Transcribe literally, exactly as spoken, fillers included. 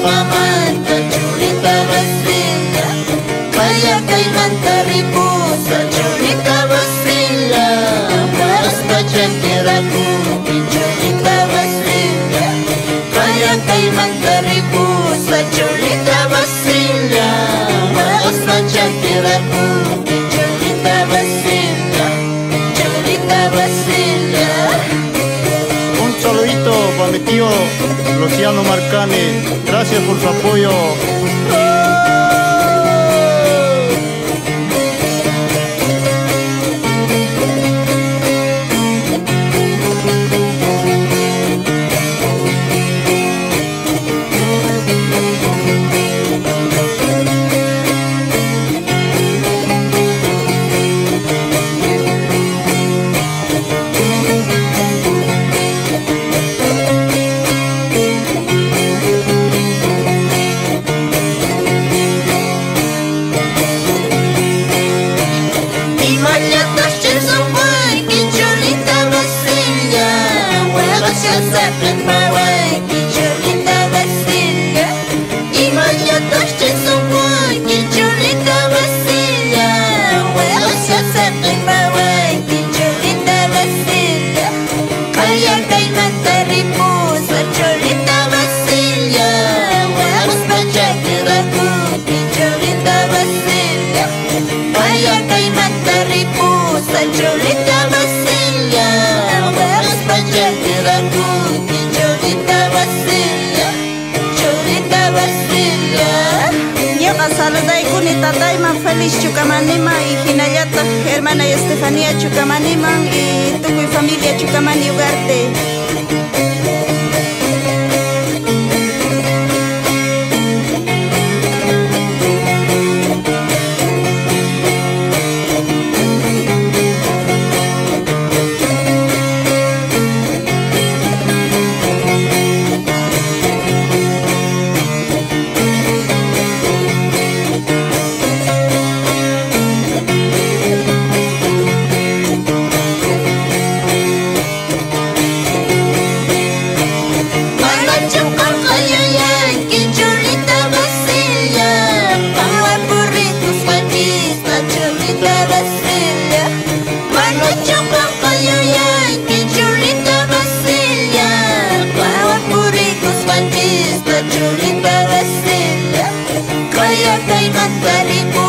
mamanta chulita Brasilia, kaya kay manta ribusa chulita Brasilia, mas pachakiraku chulita Brasilia, kaya kay manta ribusa chulita Brasilia, mas pachakiraku chulita Brasilia, chulita Brasilia. Un saludito para mi tío Luciano Marcani, gracias por su apoyo. Second my way, get your linda Brasilia. Imanya touched in some wood, get your linda Brasilia. Well, it's your second my way, get your linda Brasilia. Kaya kay manta ribusa, your linda Brasilia. Well, it's my jacket aku, get your linda Brasilia. Kaya kay manta ribusa, your linda Brasilia. Well, it's my jacket aku. Saluday kuni tatayman Feliz Chukamanima y hinallata hermana Estefanía Chukamaniman y tukuy familia Chukamani Ugarte. Chulita Brasilia, kaya kay manta ribusa.